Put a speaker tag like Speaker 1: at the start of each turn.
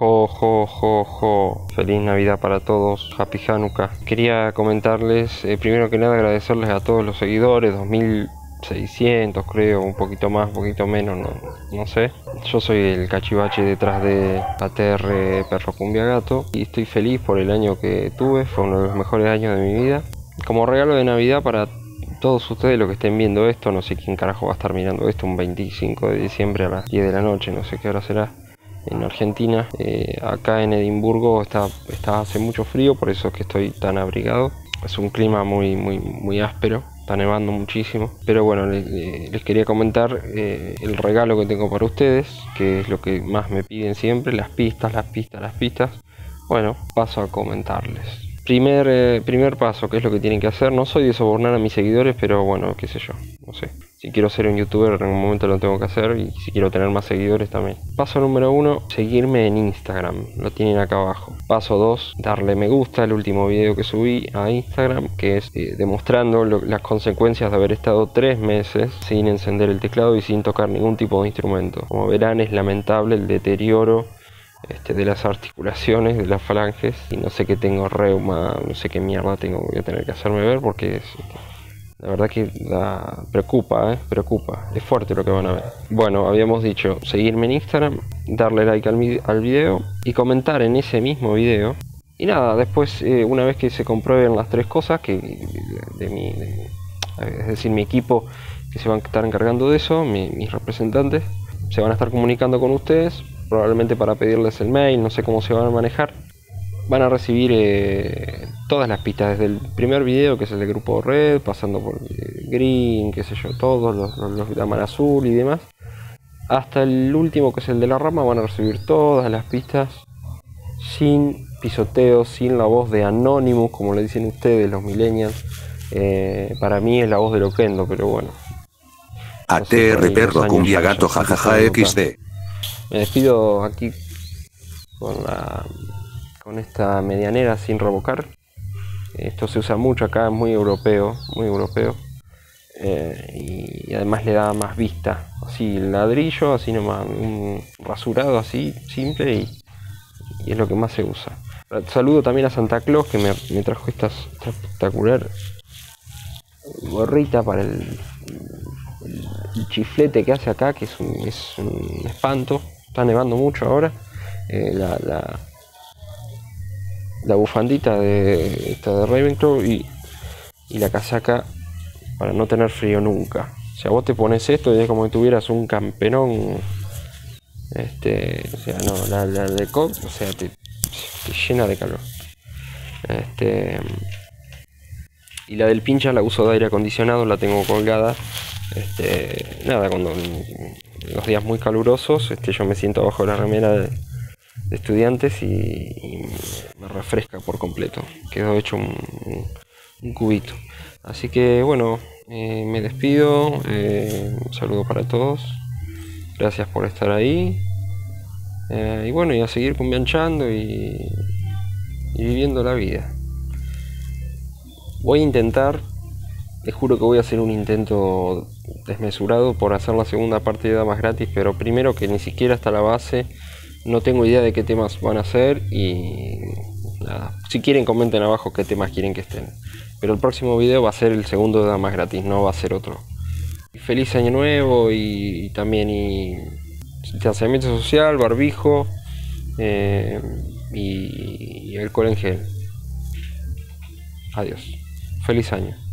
Speaker 1: Jo, jo, jo, jo. Feliz Navidad para todos. Happy Hanukkah. Quería comentarles, primero que nada agradecerles a todos los seguidores, 2600 creo, un poquito más, un poquito menos, no sé. Yo soy el cachivache detrás de ATR Perro Cumbia Gato y estoy feliz por el año que tuve, fue uno de los mejores años de mi vida. Como regalo de Navidad para todos ustedes los que estén viendo esto, no sé quién carajo va a estar mirando esto, un 25 de diciembre a las 10 de la noche, no sé qué hora será. En Argentina, acá en Edimburgo está hace mucho frío, por eso es que estoy tan abrigado. Es un clima muy áspero, está nevando muchísimo. Pero bueno, les quería comentar el regalo que tengo para ustedes, que es lo que más me piden siempre, las pistas. Bueno, paso a comentarles. Primer paso, ¿qué es lo que tienen que hacer? No soy de sobornar a mis seguidores, pero bueno, qué sé yo, no sé. Si quiero ser un youtuber en algún momento lo tengo que hacer, y si quiero tener más seguidores también. Paso número 1, seguirme en Instagram, lo tienen acá abajo. Paso 2, darle me gusta al último video que subí a Instagram, que es demostrando las consecuencias de haber estado 3 meses sin encender el teclado y sin tocar ningún tipo de instrumento. Como verán, es lamentable el deterioro de las articulaciones, de las falanges, y no sé qué tengo, reuma, no sé qué mierda tengo, voy a tener que hacerme ver porque la verdad que preocupa, es fuerte lo que van a ver. Bueno, habíamos dicho seguirme en Instagram, darle like al video y comentar en ese mismo video. Y nada, después una vez que se comprueben las 3 cosas, es decir, mi equipo que se van a estar encargando de eso, mis representantes, se van a estar comunicando con ustedes, probablemente para pedirles el mail, no sé cómo se van a manejar. Van a recibir todas las pistas, desde el primer video, que es el de Grupo Red, pasando por Green, qué sé yo, todos los de Daman Azul y demás, hasta el último, que es el de La Rama. Van a recibir todas las pistas sin pisoteo, sin la voz de Anonymous, como le dicen ustedes, los millennials. Para mí es la voz de Loquendo, pero bueno. No sé,
Speaker 2: ATR Perro Cumbia Gato jajaja XD.
Speaker 1: Me despido aquí con esta medianera sin revocar. Esto se usa mucho acá, es muy europeo, y además le da más vista. Así el ladrillo, así nomás, un rasurado así, simple, y es lo que más se usa. Saludo también a Santa Claus, que me trajo esta espectacular gorrita para el chiflete que hace acá, que es un espanto. Está nevando mucho ahora. La bufandita de Ravenclaw y la casaca para no tener frío nunca. O sea, vos te pones esto y es como si tuvieras un camperón. O sea, no, la de Cox, o sea, te llena de calor. Y la del pincha la uso de aire acondicionado, la tengo colgada. Nada, cuando en los días muy calurosos, yo me siento abajo de la remera de estudiantes y me refresca por completo. Quedó hecho un cubito. Así que bueno, me despido. Un saludo para todos. Gracias por estar ahí. Y bueno, y a seguir cumbianchando y viviendo la vida. Voy a intentar, les juro que voy a hacer un intento desmesurado por hacer la segunda parte de Damas Gratis, pero primero que ni siquiera está la base, no tengo idea de qué temas van a ser y nada, si quieren comenten abajo qué temas quieren que estén. Pero el próximo video va a ser el segundo de Damas Gratis, no va a ser otro. Feliz año nuevo y también distanciamiento social, barbijo y alcohol en gel. Adiós. Feliz año.